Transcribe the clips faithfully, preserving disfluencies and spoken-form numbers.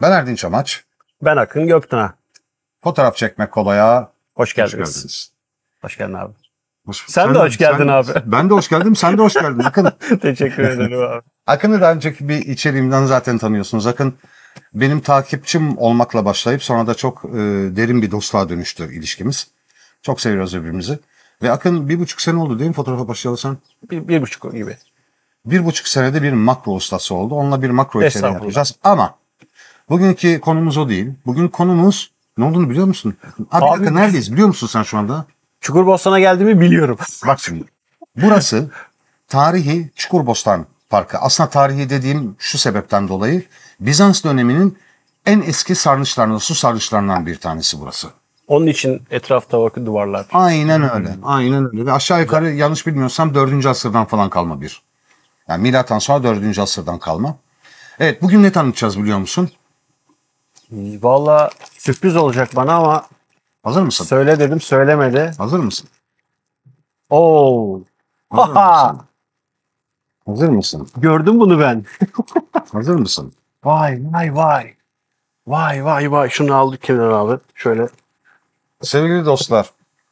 Ben Erdinç Amaç. Ben Akın Göktuğ'a. Fotoğraf çekmek kolaya. Hoş geldiniz. Hoş geldiniz. Hoş geldin abi. Hoş, sen, sen de hoş geldin sen, abi. Ben de hoş geldim. Sen de hoş geldin Akın. Teşekkür ederim abi. Akın'ı daha önceki bir içeriğimden zaten tanıyorsunuz. Akın benim takipçim olmakla başlayıp sonra da çok e, derin bir dostluğa dönüştü ilişkimiz. Çok seviyoruz birbirimizi. Ve Akın bir buçuk sene oldu değil mi fotoğrafa başlayalı sen? Bir, bir buçuk gibi. Bir buçuk senede bir makro ustası oldu. Onunla bir makro içeriği yapacağız. Ama bugünkü konumuz o değil. Bugün konumuz ne olduğunu biliyor musun? Abi, abi Akın neredeyiz biliyor musun sen şu anda? Çukurbostan'a geldiğimi biliyorum. Bak şimdi. Burası tarihi Çukurbostan Parkı. Aslında tarihi dediğim şu sebepten dolayı Bizans döneminin en eski sarnıçlarından, su sarnıçlarından bir tanesi burası. Onun için etrafta bakın duvarlar. Aynen öyle. Aynen öyle. Ve aşağı yukarı yanlış bilmiyorsam dördüncü asırdan falan kalma bir. Yani milattan sonra dördüncü asırdan kalma. Evet, bugün ne tanıtacağız biliyor musun? Vallahi sürpriz olacak bana ama hazır mısın? Söyle dedim söylemedi. Hazır mısın? Oo. Hazır mısın? Hazır mısın? Gördüm bunu ben. Hazır mısın? Vay vay vay. Vay vay vay. Şunu aldık kenara abi. Şöyle. Sevgili dostlar.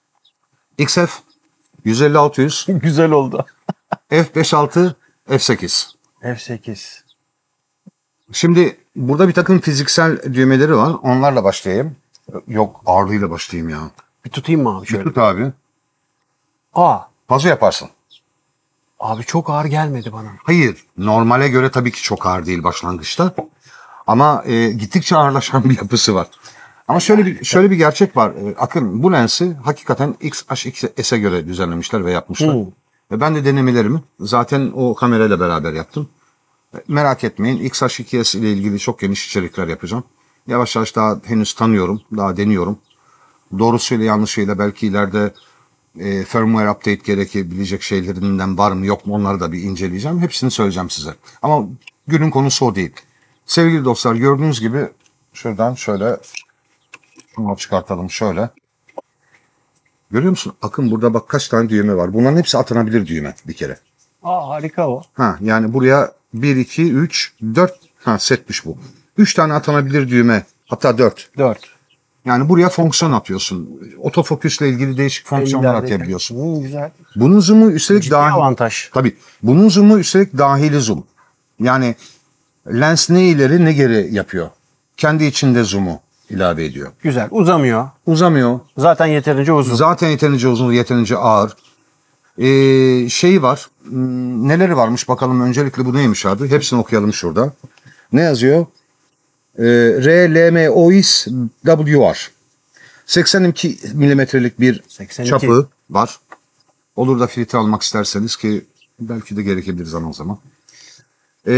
X F yüz elli altı yüz. Güzel oldu. F beş altı F sekiz. F sekiz. Şimdi burada bir takım fiziksel düğmeleri var. Onlarla başlayayım. Yok, ağırlığıyla başlayayım ya. Bir tutayım mı abi şöyle? Bir tut abi. Aa. Fazla yaparsın. Abi çok ağır gelmedi bana. Hayır. Normale göre tabii ki çok ağır değil başlangıçta. Ama e, gittikçe ağırlaşan bir yapısı var. Ama şöyle bir şöyle bir gerçek var. E, Akın bu lensi hakikaten X H iki S'e göre düzenlemişler ve yapmışlar. Hmm. Ve ben de denemelerimi zaten o kamerayla beraber yaptım. Merak etmeyin, X H iki S ile ilgili çok geniş içerikler yapacağım. Yavaş yavaş daha henüz tanıyorum, daha deniyorum. Doğrusuyla yanlışıyla belki ileride e, firmware update gerekebilecek şeylerinden var mı yok mu onları da bir inceleyeceğim. Hepsini söyleyeceğim size. Ama günün konusu o değil. Sevgili dostlar, gördüğünüz gibi şuradan şöyle şunu çıkartalım şöyle. Görüyor musun? Akın burada bak kaç tane düğme var. Bunların hepsi atanabilir düğme bir kere. Aa harika o. Ha yani buraya bir, iki, üç, dört ha setmiş bu. üç tane atanabilir düğme, hatta dört. dört. Yani buraya fonksiyon atıyorsun. Otofoküsle ilgili değişik fonksiyonlar atayabiliyorsun. Hmm, güzel. Bunun zoom'u üstelik ciddi dahil. avantaj. Tabii. Bunun zoom'u üstelik dahili zoom. Yani lens ne ileri ne geri yapıyor. Kendi içinde zoom'u ilave ediyor. Güzel. Uzamıyor. Uzamıyor. Zaten yeterince uzun. Zaten yeterince uzun, yeterince ağır. Ee, şey var. Neleri varmış bakalım. Öncelikle bu neymiş abi? Hepsini okuyalım şurada. Ne yazıyor? Ee, R L M O I S W R. seksen iki milimetrelik bir seksen iki çapı var. Olur da filtre almak isterseniz ki belki de gerekebilir zaman zaman. Ee,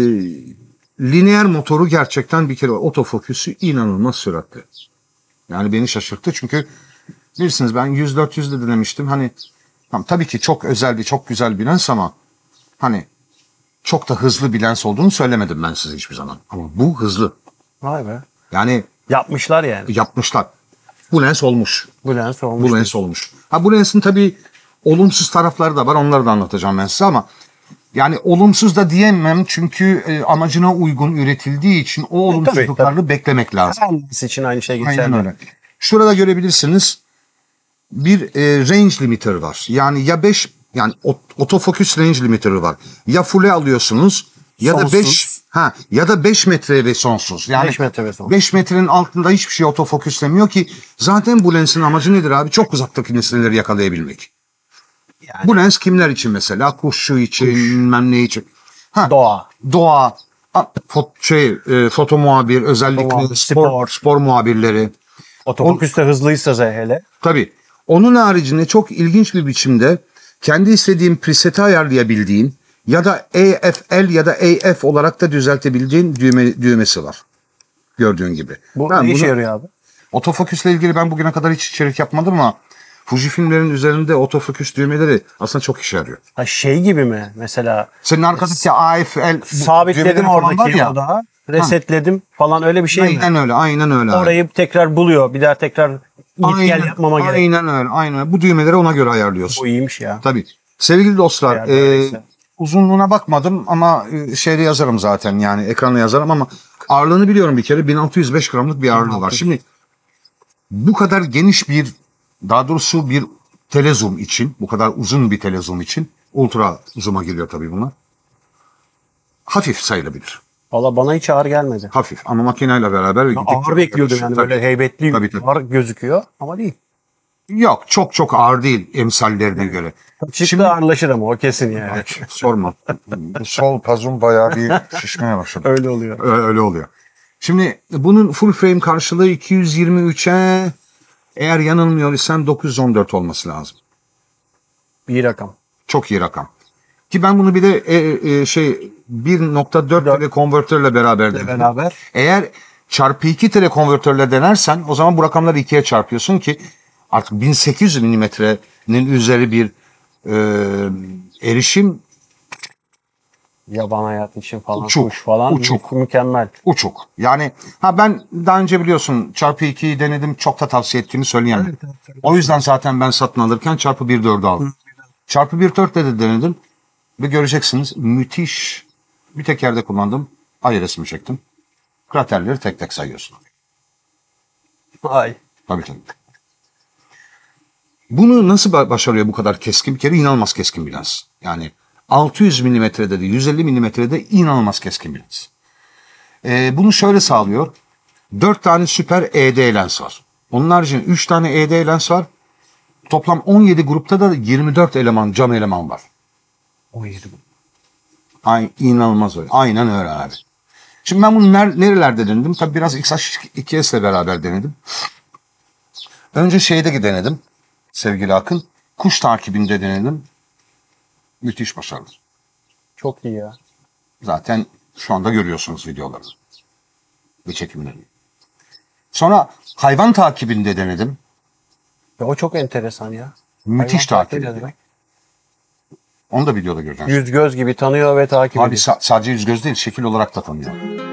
lineer motoru gerçekten bir kere otofoküsü inanılmaz süratli. Yani beni şaşırttı çünkü bilirsiniz ben yüz dört yüzde denemiştim. Hani tamam, tabii ki çok özel bir, çok güzel bir lens ama hani çok da hızlı bir lens olduğunu söylemedim ben size hiçbir zaman. Ama bu hızlı. Vay be. Yani yapmışlar yani. Yapmışlar. Bu lens olmuş. Bu lens olmuş. Bu lens olmuş. Ha bu lensin tabii olumsuz tarafları da var. Onları da anlatacağım ben size ama yani olumsuz da diyemem çünkü e, amacına uygun üretildiği için o olumsuzlukları tabii, tabii. beklemek lazım. Her lens için aynı şey geçerli. Aynen öyle. Şurada görebilirsiniz bir e, range limiter var. Yani ya beş yani otofoküs range limiter'ı var. Ya full'e alıyorsunuz ya sonsuz. da beş ha ya da beş metre ve sonsuz. Yani beş metre ve sonsuz. beş metrenin altında hiçbir şey otofokuslemiyor ki zaten bu lensin amacı nedir abi? Çok uzaktaki nesneleri yakalayabilmek. Yani. Bu lens kimler için mesela? Kuşçu için, Kuş. bilmem ne için. Ha, doğa. Doğa. Fot, şey, e, foto muhabir, özellikle spor, spor, spor muhabirleri. Otofokus da hızlıysa hele. Tabii. Onun haricinde çok ilginç bir biçimde kendi istediğin preseti ayarlayabildiğin ya da E F L ya da A F olarak da düzeltebildiğin düğme, düğmesi var. Gördüğün gibi. Bu ben ne işe yarıyor abi? Otofoküsle ilgili ben bugüne kadar hiç içerik yapmadım ama Fujifilmlerin üzerinde otofoküs düğmeleri aslında çok işe yarıyor. Ha şey gibi mi mesela? Senin arkadaki A F L sabitledim oradaki odağı, resetledim ha. falan öyle bir şey aynen mi? Aynen öyle, aynen öyle. Orayı abi. tekrar buluyor. Bir daha tekrar git gel yapmama gerek. Aynen öyle, aynen öyle. Bu düğmeleri ona göre ayarlıyorsun. Bu iyiymiş ya. Tabii. Sevgili dostlar, e, uzunluğuna bakmadım ama şeyde yazarım zaten yani ekrana yazarım ama Ağırlığını biliyorum bir kere. bin altı yüz beş gramlık bir ağırlığı var. Şimdi bu kadar geniş bir, daha doğrusu bir telezoom için, bu kadar uzun bir telezoom için, ultra zoom'a giriyor tabii bunlar. Hafif sayılabilir. Valla bana hiç ağır gelmedi. Hafif ama makineyle beraber. Ya ağır bekliyordum yani, tabii. böyle heybetli, Tabii, tabii. ağır gözüküyor ama değil. Yok, çok çok ağır değil emsallerine göre. Çıktı Şimdi- ağırlaşır ama o kesin yani. Sorma. Bu sol pazum bayağı bir şişmeye başladı. Öyle oluyor. Öyle, öyle oluyor. Şimdi bunun full frame karşılığı iki yüz yirmi üçe, eğer yanılmıyor isem dokuz yüz on dört olması lazım. Bir rakam. Çok iyi rakam. Ki ben bunu bir de e, e, şey bir nokta dört Dört. telekonvertörle beraber denedim. Beraber. Eğer çarpı iki telekonvertörle denersen o zaman bu rakamları ikiye çarpıyorsun ki artık bin sekiz yüz milimetrenin üzeri bir e, erişim Yaban hayatı için falan, Uçuk, kuş falan uçuk. mükemmel. uçuk. Yani ha ben daha önce biliyorsun çarpı ikiyi denedim, çok da tavsiye ettiğimi söyleyemem. O yüzden zaten ben satın alırken çarpı bir dördü aldım. Çarpı bir dörtte de denedim ve göreceksiniz müthiş, bir tek yerde kullandım. Ay resmi çektim. Kraterleri tek tek sayıyorsun. Ay. Tabii tabii. Bunu nasıl ba- başarıyor bu kadar keskin? Bir kere inanılmaz keskin bir lens. Yani altı yüz milimetrede de yüz elli milimetrede inanılmaz keskin bir lens. Ee, bunu şöyle sağlıyor. dört tane süper E D lens var. Onun haricinde üç tane E D lens var. Toplam on yedi grupta da yirmi dört eleman, cam eleman var. O yedi. Ay, inanılmaz öyle. Aynen öyle abi. Şimdi ben bunu ner- nerelerde denedim? Tabii biraz X H iki S ile beraber denedim. Önce şeyde denedim sevgili Akın. Kuş takibinde denedim. Müthiş başarılı. Çok iyi ya. Zaten şu anda görüyorsunuz videoları ve çekimleri. Sonra hayvan takibinde denedim. Ya o çok enteresan ya. Müthiş Hayvan takip takibi ne ediyor. demek? Onu da videoda göreceğiz. Yüz göz gibi tanıyor ve takip Abi ediyor. sa- sadece yüz göz değil, şekil olarak da tanıyor.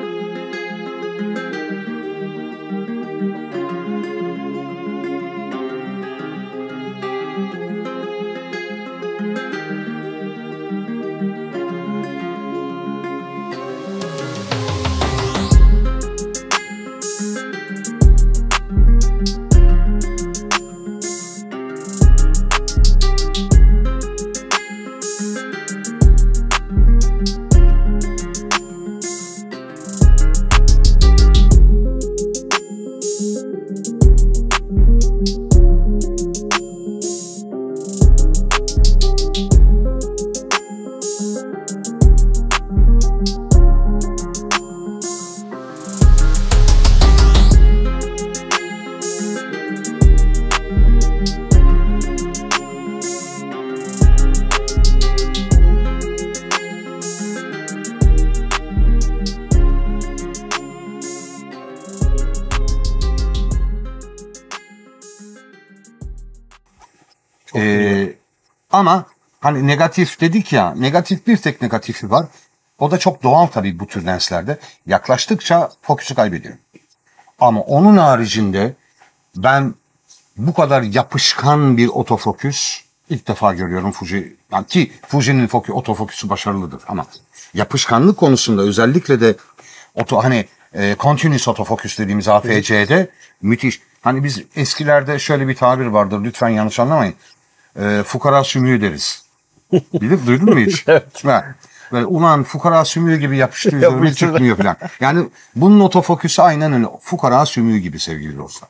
Ee, ama hani negatif dedik ya, negatif bir tek negatifi var. O da çok doğal tabii bu tür lenslerde. Yaklaştıkça fokusu kaybediyor. Ama onun haricinde ben bu kadar yapışkan bir otofokus ilk defa görüyorum Fuji. Yani ki Fuji'nin foku, otofokusu başarılıdır ama yapışkanlık konusunda özellikle de oto hani e, continuous autofocus dediğimiz A F C'de müthiş. Hani biz eskilerde şöyle bir tabir vardır, lütfen yanlış anlamayın. E, fukara sümüğü deriz. Bilir, duydun mu hiç? Evet. Ha, böyle ulan fukara sümüğü gibi yapıştı üzerine Yapıştı. çıkmıyor falan. Yani bunun otofokusu aynen öyle. Fukara sümüğü gibi sevgili dostlar.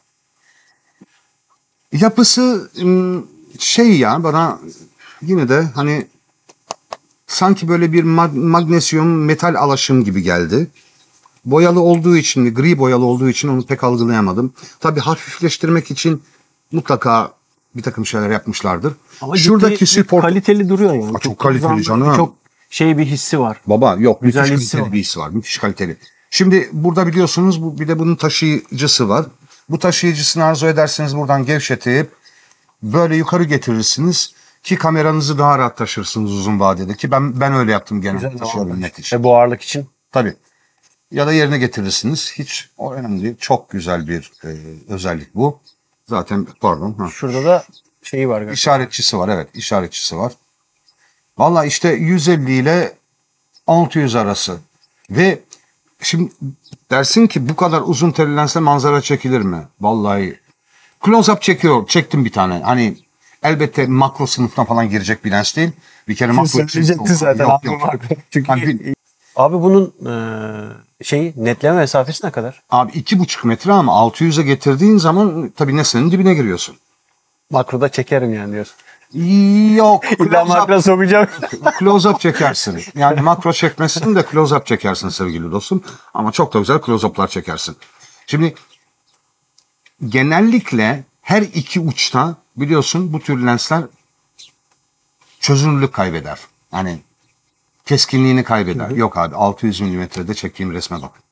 Yapısı ım, şey ya bana yine de hani sanki böyle bir mag- magnezyum metal alaşım gibi geldi. Boyalı olduğu için mi, gri boyalı olduğu için onu pek algılayamadım. Tabii hafifleştirmek için mutlaka bir takım şeyler yapmışlardır. Ama Şuradaki ciddi, support... kaliteli duruyor yani. Aa, çok kaliteli güzel, canım. Çok şey bir hissi var. Baba yok, Güzel müthiş hissi kaliteli var. bir his var. Müthiş kaliteli. Şimdi burada biliyorsunuz bu, bir de bunun taşıyıcısı var. Bu taşıyıcısını arzu ederseniz buradan gevşetip böyle yukarı getirirsiniz ki kameranızı daha rahat taşırsınız uzun vadede, ki ben ben öyle yaptım genelde Güzel taşıyorum net için. Ve bu ağırlık için. Tabii. Ya da yerine getirirsiniz. Hiç o önemli değil. Çok güzel bir e, özellik bu. Zaten pardon. Ha. Şurada da şeyi var galiba. İşaretçisi var, evet, işaretçisi var. Valla işte yüz elli ile altı yüz arası ve Şimdi dersin ki bu kadar uzun telli lensle manzara çekilir mi? Vallahi close-up çekiyor. Çektim bir tane. Hani elbette makro sınıfına falan girecek bir lens değil. Bir kere makro Söyleyecekti zaten yok, abi yok. makro. Çünkü Hani bir- abi bunun eee şeyi netleme mesafesi ne kadar? abi iki buçuk metre ama altı yüze getirdiğin zaman tabii nesnenin dibine giriyorsun. Makroda çekerim yani diyorsun. Yok. İlla makro Close-up, sokacağım. close-up çekersin. Yani makro çekmesin de close-up çekersin sevgili dostum. Ama çok da güzel close-up'lar çekersin. Şimdi genellikle her iki uçta biliyorsun bu tür lensler çözünürlük kaybeder. Yani keskinliğini kaybeder. Hı hı. Yok abi altı yüz milimetrede çektiğim resme bakın.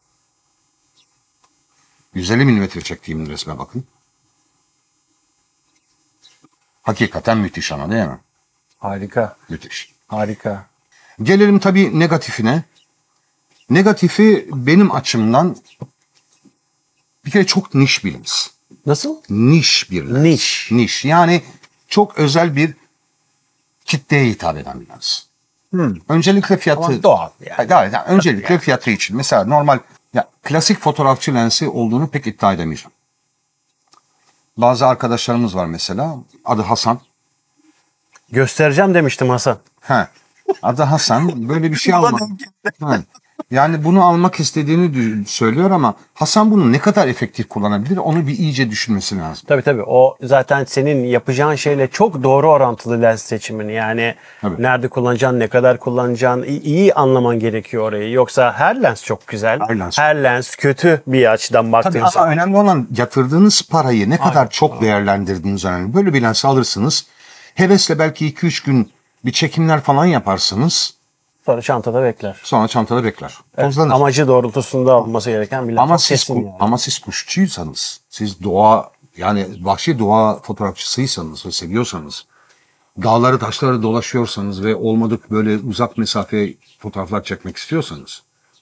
yüz elli milimetre çektiğim resme bakın. Hakikaten müthiş ama değil mi? Harika. Müthiş. Harika. Gelelim tabii negatifine. Negatifi benim açımdan bir kere çok niş bir lens. Nasıl? Niş bir lens. Niş. Niş. Yani çok özel bir kitleye hitap eden bir lens. Hmm. Öncelikle fiyatı. Ama doğal yani. Hayır, hayır, yani öncelikle fiyatı için. Mesela normal ya klasik fotoğrafçı lensi olduğunu pek iddia edemeyeceğim. Bazı arkadaşlarımız var mesela. Adı Hasan. Göstereceğim demiştim Hasan. He. Adı Hasan. Böyle bir şey almak. He. Yani bunu almak istediğini dü- söylüyor ama Hasan bunu ne kadar efektif kullanabilir onu bir iyice düşünmesi lazım. Tabii tabii. O zaten senin yapacağın şeyle çok doğru orantılı lens seçimini. Yani Tabii. nerede kullanacaksın, ne kadar kullanacaksın iyi, iyi anlaman gerekiyor orayı. Yoksa her lens çok güzel. Her lens. Her lens kötü bir açıdan baktığın Tabii ama zaman. önemli olan yatırdığınız parayı ne kadar Aynen. çok değerlendirdiğiniz önemli. Böyle bir lens alırsınız. Hevesle belki iki üç gün bir çekimler falan yaparsınız. Sonra çantada bekler. Sonra çantada bekler. Evet, Tozlanır. amacı doğrultusunda alınması gereken bir lens. Ama Çok siz kesin ku- yani. ama siz kuşçuysanız, siz doğa yani vahşi doğa fotoğrafçısıysanız ve seviyorsanız, dağları taşları dolaşıyorsanız ve olmadık böyle uzak mesafeye fotoğraflar çekmek istiyorsanız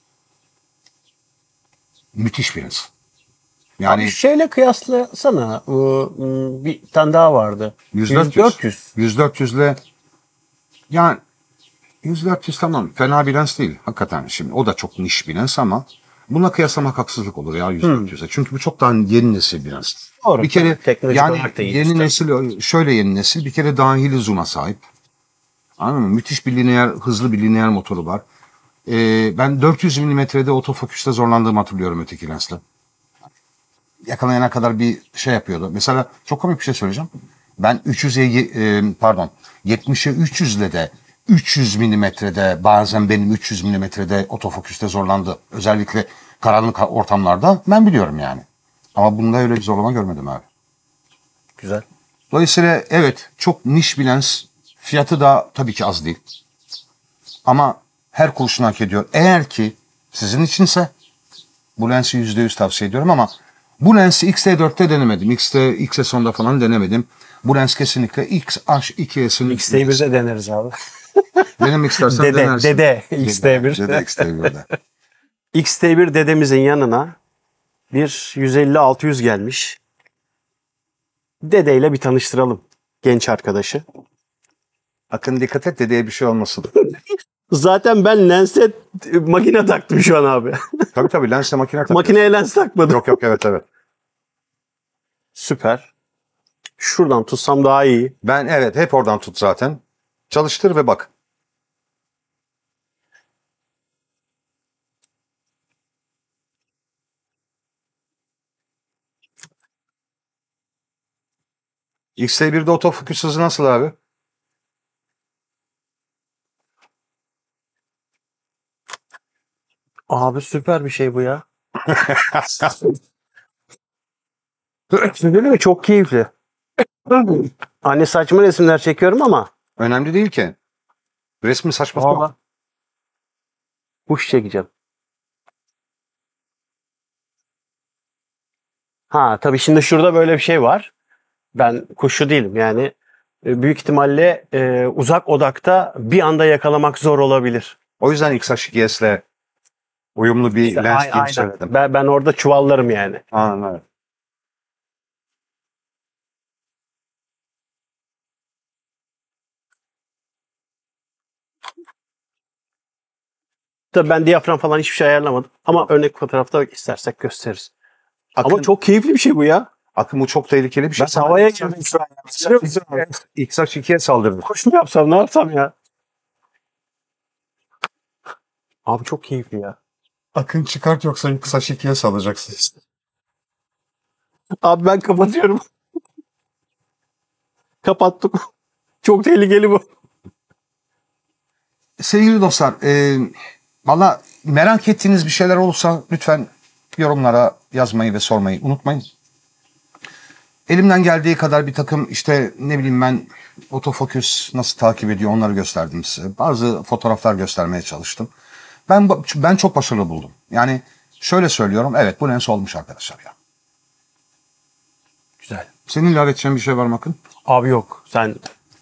müthiş bir lens. Yani Abi şeyle kıyaslasana. Bu, ım, bir tane daha vardı. yüz yüz dört yüz. yüz dört yüzle yani yüz dört yüz tamam fena bir lens değil hakikaten şimdi o da çok niş bir lens ama buna kıyaslamak haksızlık olur ya yüz dört yüze. Çünkü bu çok daha yeni nesil bir lens. Doğru. Bir kere Teknolojik yani olarak da iyi yeni işte. nesil şöyle yeni nesil bir kere dahili zoom'a sahip. Anladın mı? Müthiş bir lineer hızlı bir lineer motoru var. Ee, ben dört yüz milimetrede otofoküste zorlandığımı hatırlıyorum öteki lensle. Yakalayana kadar bir şey yapıyordu. Mesela çok komik bir şey söyleyeceğim. Ben üç yüze e, pardon yetmişe üç yüzle de üç yüz milimetrede bazen benim üç yüz milimetrede otofoküste zorlandı. Özellikle karanlık ortamlarda ben biliyorum yani. Ama bunda öyle bir zorlama görmedim abi. Güzel. Dolayısıyla evet çok niş bir lens. Fiyatı da tabii ki az değil. Ama her kuruşunu hak ediyor. Eğer ki sizin içinse bu lensi yüzde yüz tavsiye ediyorum ama bu lensi X T dörtte denemedim. X T, X S on'da falan denemedim. Bu lens kesinlikle X H iki S'in X T bir'de deneriz abi. denemek istersen Dede, denersin. dede X T bir. Dede X T bir'de. X T bir dedemizin yanına bir yüz elli altı yüz gelmiş. Dedeyle bir tanıştıralım genç arkadaşı. Akın dikkat et dedeye bir şey olmasın. Zaten ben lense e, makine taktım şu an abi. Tabii tabii lensle makine takıyorsun. Makineye lens takmadım. Yok yok evet evet. Süper. Şuradan tutsam daha iyi. Ben evet hep oradan tut zaten. Çalıştır ve bak. X T bir'de otofokus hızı nasıl abi? Abi süper bir şey bu ya. Değil mi? Çok keyifli. Hani saçma resimler çekiyorum ama Önemli değil ki. Resmi saçması yok. valla kuş çekeceğim. Ha tabii şimdi şurada böyle bir şey var. Ben kuşçu değilim yani. E, Büyük ihtimalle e, uzak odakta bir anda yakalamak zor olabilir. O yüzden X H iki S'le uyumlu bir İşte lens ay- gibi aynen. söyledim. Ben, ben orada çuvallarım yani. Aynen evet. Tabii ben diyafram falan hiçbir şey ayarlamadım. Ama örnek fotoğrafta istersek gösteririz. Akın, Ama çok keyifli bir şey bu ya. Akın bu çok tehlikeli bir şey. Ben havaya girdim şu an. Biliyor musun? X H ikiye saldırdı. Kuş mu yapsam ne yapsam ya? Abi çok keyifli ya. Akın çıkart yoksa X H ikiye salacaksın. Abi ben kapatıyorum. Kapattık. Çok tehlikeli bu. Sevgili dostlar, e, valla merak ettiğiniz bir şeyler olursa lütfen yorumlara yazmayı ve sormayı unutmayın. Elimden geldiği kadar bir takım işte ne bileyim ben otofokus nasıl takip ediyor onları gösterdim size. Bazı fotoğraflar göstermeye çalıştım. Ben ben çok başarılı buldum. Yani şöyle söylüyorum, evet bu lens olmuş arkadaşlar ya. Güzel. Senin ilave edeceğin bir şey var mı Akın? Abi yok. Sen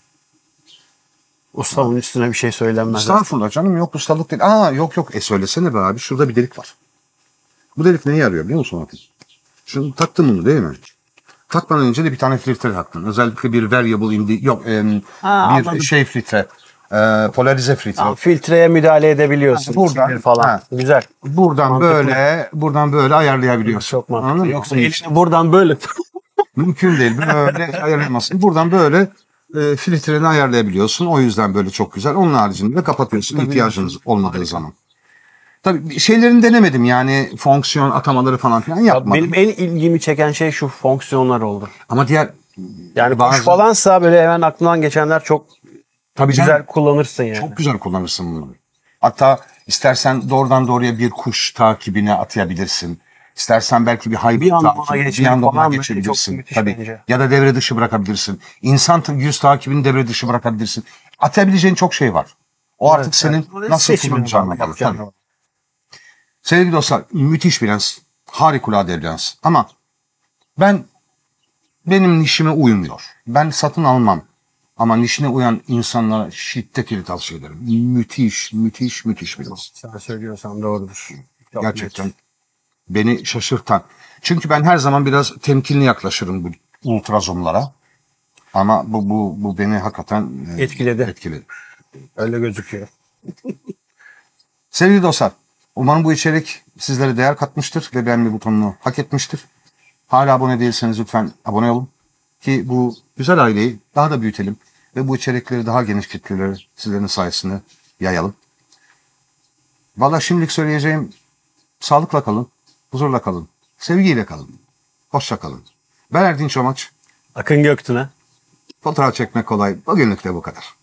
ustamın üstüne bir şey söylenmez. Estağfurullah canım, yok ustalık değil. Aa yok yok e söylesene be abi, şurada bir delik var. Bu delik neye yarıyor biliyor musun Akın? Şunu taktın bunu değil mi? Takmadan önce de bir tane filtre taktın. Özellikle bir variable indi yok e, Ha, bir anladım. şey filtre. E, polarize filtre. Tamam, filtreye müdahale edebiliyorsun. Ha, buradan, Kibir falan. ha. Güzel. Buradan Mantıklı. böyle, buradan böyle ayarlayabiliyorsun. Çok Anladın mantıklı. mı? Yoksa Onun elini için buradan böyle. mümkün değil. Böyle ayarlayamazsın. Buradan böyle e, filtreni ayarlayabiliyorsun. O yüzden böyle çok güzel. Onun haricinde de kapatıyorsun ihtiyacınız olmadığı zaman. Tabii şeylerini denemedim yani fonksiyon atamaları falan filan yapmadım. Benim en ilgimi çeken şey şu fonksiyonlar oldu. Ama diğer Yani bazı- kuş falansa böyle hemen aklından geçenler çok tabii güzel canım, kullanırsın yani. çok güzel kullanırsın bunu. Hatta istersen doğrudan doğruya bir kuş takibine atayabilirsin. İstersen belki bir hayvan Bir anda ona takibi, bir geçmek anda ona falan böyle geçebilirsin. çok müthiş Tabii. bence. Ya da devre dışı bırakabilirsin. İnsan ta- yüz takibini devre dışı bırakabilirsin. Atabileceğin çok şey var. O artık Evet, senin evet. nasıl Seçimine kullanacağına bağlı, bağlı. yapacağın Tabii. o. Sevgili dostlar, müthiş bir lens. Harikulade bir lens. Ama ben benim nişime uymuyor. Ben satın almam. Ama nişine uyan insanlara şiddetle tavsiye ederim. Müthiş, müthiş, müthiş bir lens. Sen söylüyorsan doğrudur. Çok Gerçekten net. beni şaşırtan. Çünkü ben her zaman biraz temkinli yaklaşırım bu ultrazomlara. Ama bu bu bu beni hakikaten e, Etkiledi. etkiledi. Öyle gözüküyor. Sevgili dostlar, umarım bu içerik sizlere değer katmıştır ve beğenme butonunu hak etmiştir. Hala abone değilseniz lütfen abone olun ki bu güzel aileyi daha da büyütelim ve bu içerikleri daha geniş kitlelere sizlerin sayesinde yayalım. Vallahi şimdilik söyleyeceğim, sağlıkla kalın, huzurla kalın, sevgiyle kalın, hoşça kalın. Ben Erdinç Omaç. Akın Göktürk'e. Fotoğraf çekmek kolay. Bugünlük de bu kadar.